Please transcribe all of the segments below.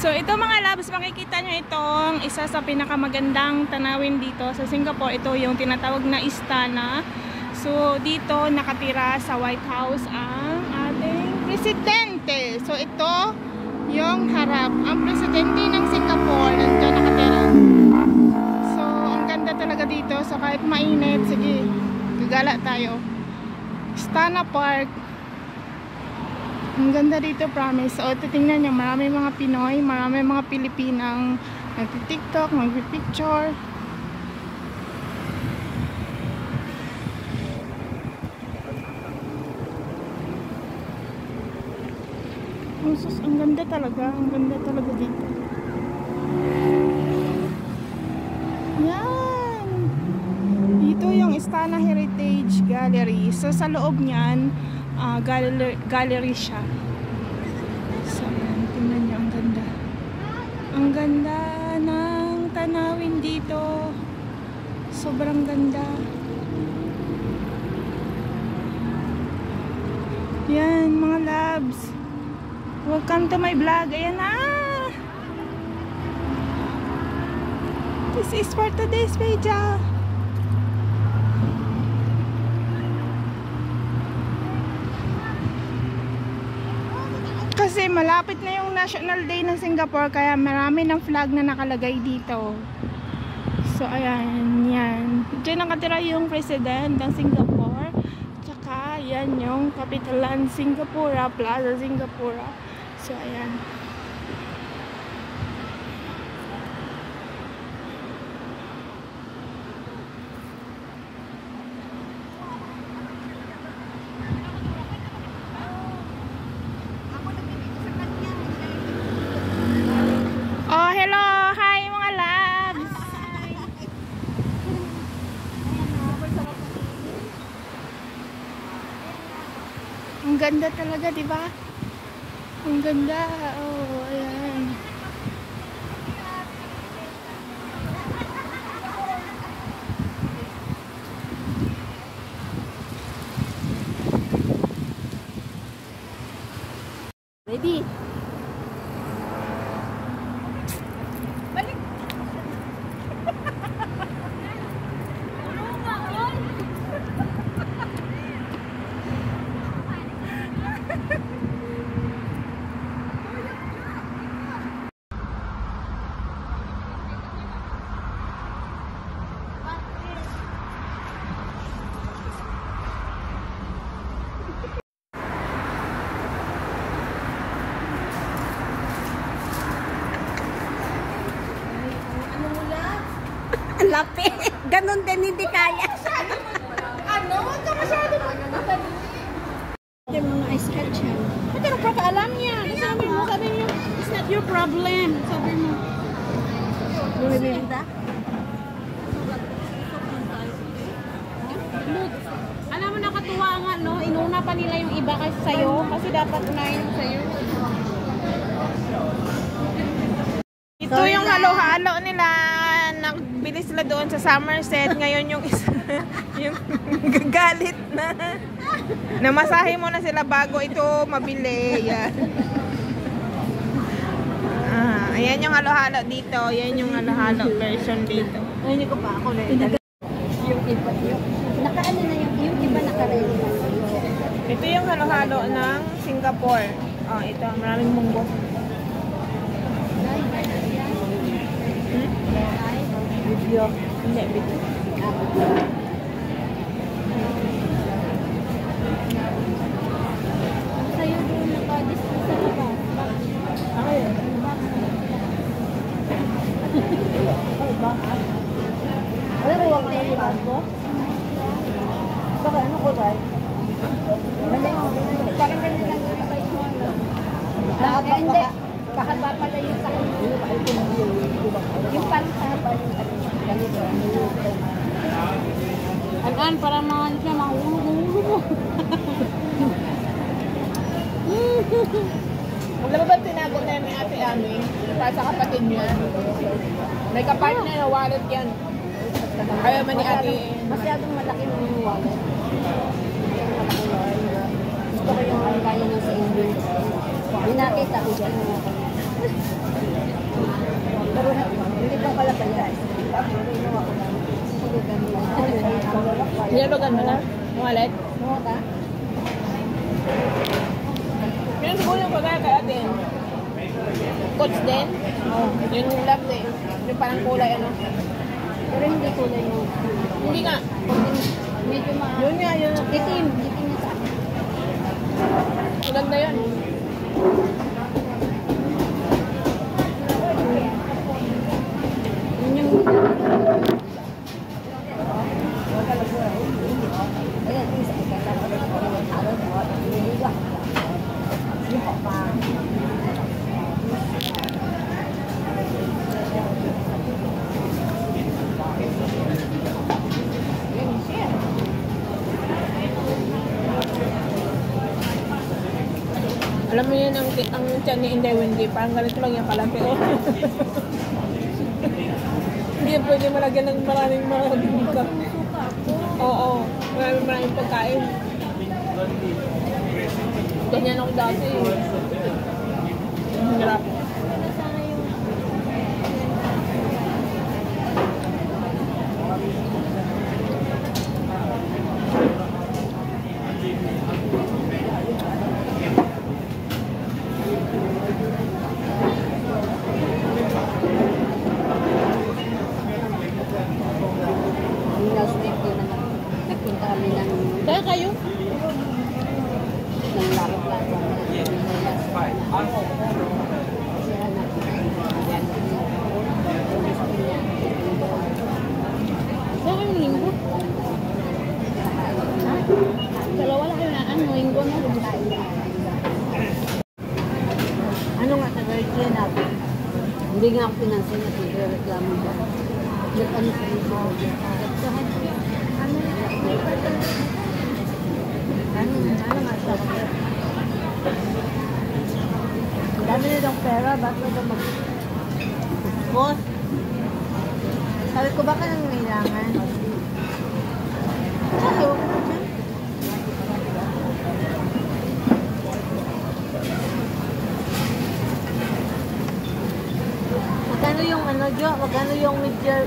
So ito mga loves, makikita nyo itong isa sa pinakamagandang tanawin dito sa Singapore. Ito yung tinatawag na Istana. So dito nakatira sa White House ang ating presidente. So ito yung harap. Ang presidente ng Singapore nandiyan nakatira. So ang ganda talaga dito. So kahit mainit, sige, gagala tayo. Istana Park. Ang ganda dito, promise. So, titingnan nyo, marami mga Pinoy, marami mga Pilipinang nagti-tiktok, nagpi-picture. Ang ganda talaga dito. Yan! Dito yung Istana Heritage Gallery. So, sa loob niyan, gallery siya. So, tingnan nyo, ang ganda. Ang ganda ng tanawin dito. Sobrang ganda. Yan, mga loves. Welcome to my vlog. Ayan na. This is for today's video. Kasi malapit na yung National Day ng Singapore, kaya marami ng flag na nakalagay dito. So ayan, yan. Diyan nakatira yung president ng Singapore. Tsaka yan yung kapitalan Singapura, Plaza Singapura. So ayan. Oh, hello! Hi mga loves! Ang ganda talaga, di ba? Ang ganda. Oh, ayan. Ready? Lapit. Ganon din, hindi kaya. Ano? Huwag ka masyado Yung mga ice catcher. Ba't ano pakaalam niya? Sabi niyo, it's not your problem. Sabi mo. Ganda. Alam mo, nakatuwa nga, no? Inuna pa nila yung iba kasi sa'yo. Kasi dapat unahin yung sa'yo. Ito yung halo-halo nila. Nagbili sila doon sa Somerset. Ngayon yung isa, yung gagalit na. Namasahe mo na sila bago ito mabili. Yan. Ayan yung halo-halo dito. Yan yung halo-halo version dito. Hindi ko pa ako na yung iba. Nakaano na yung iba naka-ready na. Ito yung halo-halo ng Singapore. Oh, ito. Maraming munggo. Video. Hindi, video. Sa'yo doon naka-display sa labas. Okay. Alam mo, huwag na yung libas ko? Baka ano ko ba? Parang ganyan lang yung size mo. Hindi. Kahaba pala yung sa yung pantaba yung ganito. An para mga siya, mahulo mo. Wala ba tinago na ni Ate Ami? Para sa kapatid niya. May kapartner na wallet yan. Ayaw man ni Ate. Masyadong malaki yung wallet. Gusto ko yung kaya niya sa English. Yung nakita ko dyan. Nilabagan mo na? Wallet? Mga ka? Yung siguro yung pagkaya kay atin. Coach din? Oo. Yung love din. Yung parang kulay ano. Pero hindi kulay mo. Hindi nga. Medyo Yun nga, yun. Itim. Itim na sa akin. Maganda yun. Yun yung ayan, isa ka sa araw mo. Iniiwa. Hindi ko pa. Yan siya. Alam mo yun, ang tiyan ni Inday Wendy, parang ganito lang yan kalaki. Hindi yan pwede malagyan ng maraming mga bibigka. Oo, maraming pagkain. Ganyan ako dati. Ang hirap. Last week din naman. Nagpunta kami ng Kaya kayo? Laro Plaza. Kaya kayo linggo? Dalawa lang kayo na ano, linggo na. Ano nga, nag-reklamo natin. Hindi nga ako pinansin na nagreklamo ba. Nag-ano sa ito. Ano nga siya? Ang dami nilang pera, ba't na mag... Boss, sabi ko baka nang kailangan. Sabi ko na siya. Magkano yung ano, Jo? Magkano yung medial?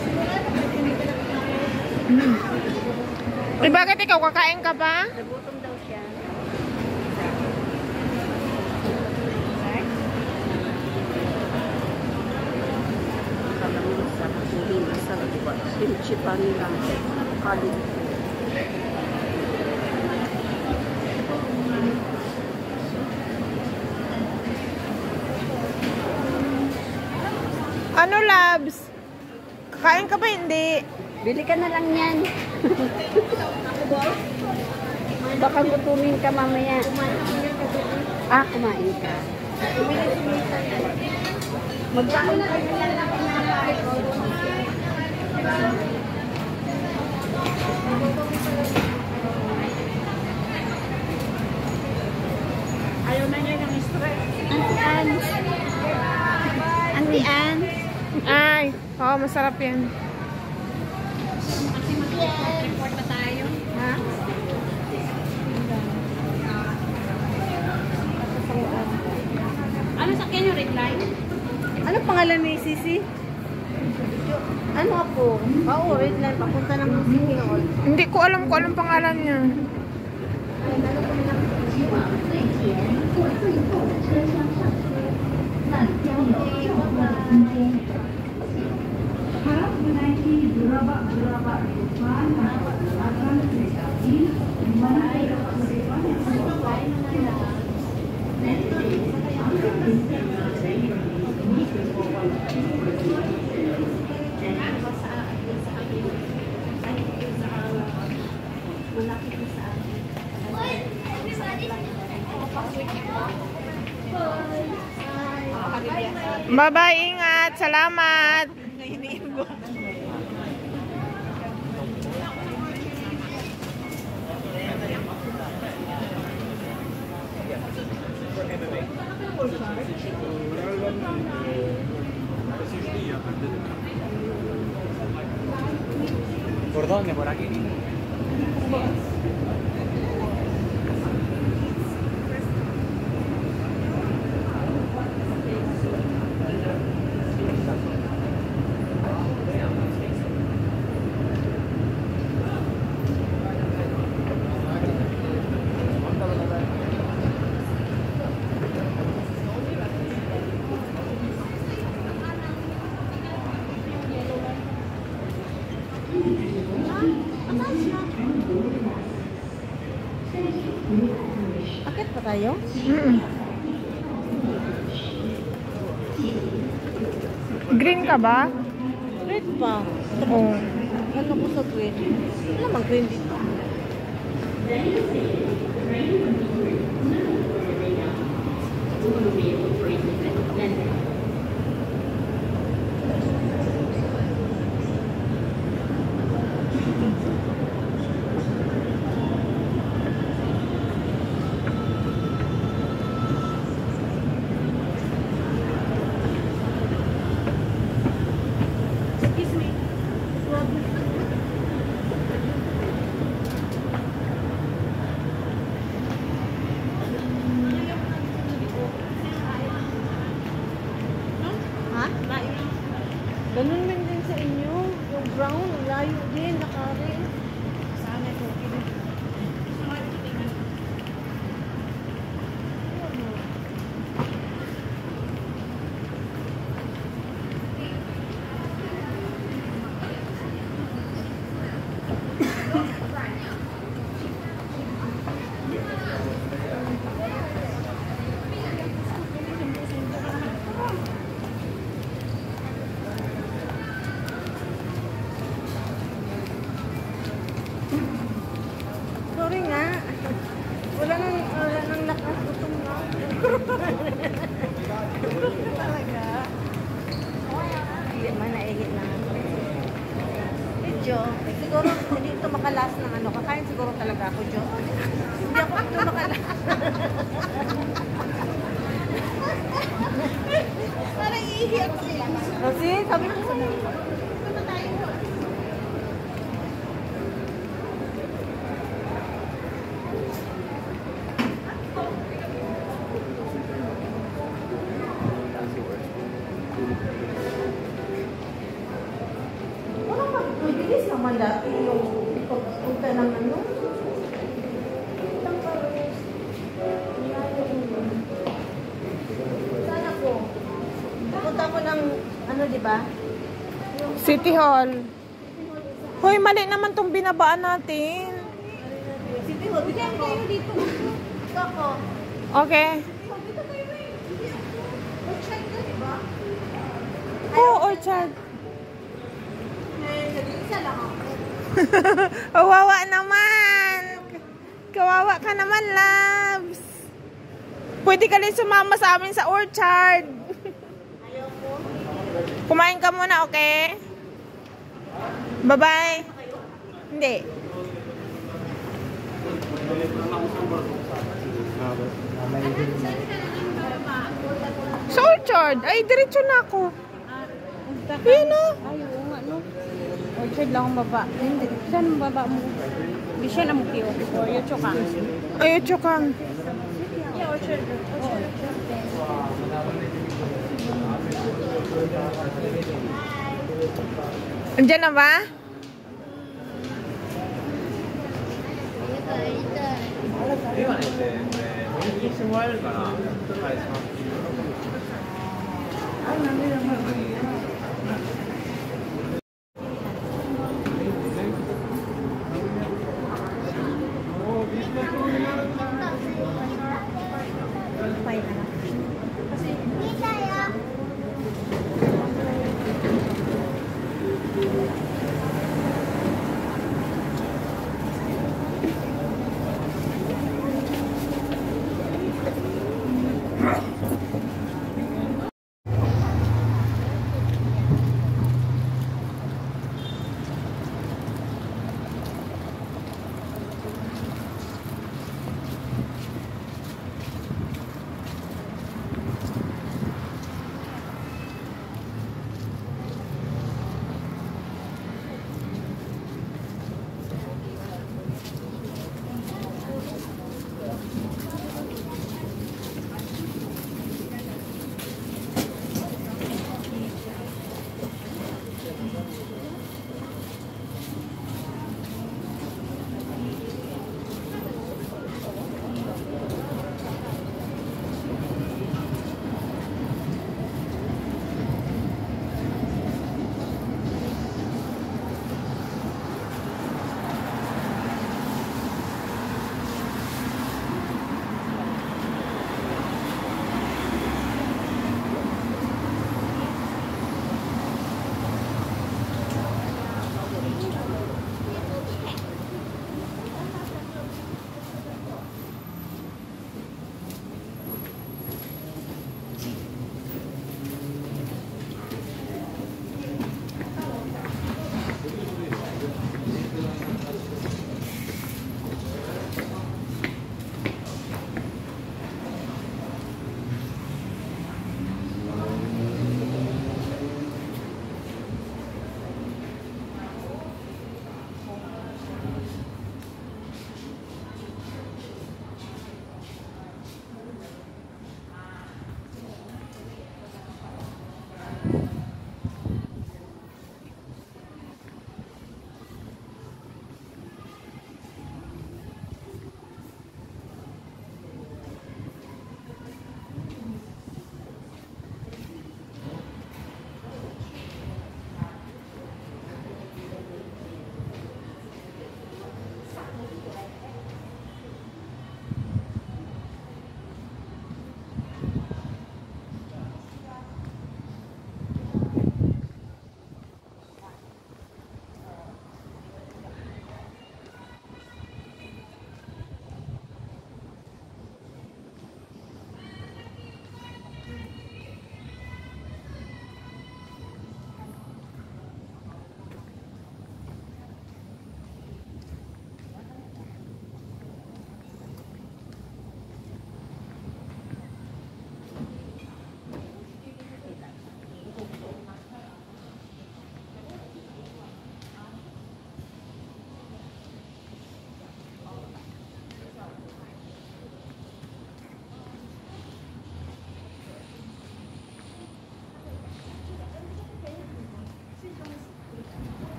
Eh, bakit ikaw kakain ka ba? Nagutom daw Kimchi pa nila. Kalit. Ano, Labs? Kakain ka ba hindi? Bili ka na lang yan. Baka gutumin ka mamaya. Kumain ka. Magkain ka na lang. Ayaw na niya ng stress. Auntie Ann. Ay, oo, masarap yan. Report na tayo. Ha? Ano sa yung red line? Ano pangalan ni Sisi? Ano ako? Oo, red line. Papunta ng City Hall. Hindi ko alam kung anong pangalan niya. Ay, lalo ko na lang. Bye-bye, ingat. Salamat. ¿Por dónde? ¿Por aquí? Akit pa tayo? Green ka ba? Red pa. Oo. Ano ko sa green? Ano naman green dito? Ha? Ganun din din sa inyo. Yung brown, layo din, nakarin. Sana ito. Sorry nga. Wala nang lakas. Gutom na. Talaga. Hindi man, naigit lang. Jo, siguro hindi ito makalas ng ano. Kakain siguro talaga ako, Jo. Hindi ako ito makalas. Parang iihi ako sila. Kasi, sabi ko sa mga. Mabilis naman dati yung pagpunta ng ano. Saan ako? Punta ko ng ano, di ba? City Hall. Yung Hoy, mali naman tong binabaan natin. Sige, bigyan kayo dito. Ako. Okay. Dito kayo na yun. Orchard ka, di ba? Oo, orchard. Nag-iisa lang ako. Kawawa naman. Kawawa ka naman, loves. Pwede ka rin sumama sa amin sa orchard. Ayoko. Kumain ka muna, okay? Bye-bye. Hindi. Sa orchard. Ay, diretso na ako. Yan na. Ay, oo nga, no? Orchard lang ang baba. Hindi. Saan ang baba mo? Hindi siya na mukio. Or yung chokang. Ay, chokang. Yeah, orchard. Andiyan na ba?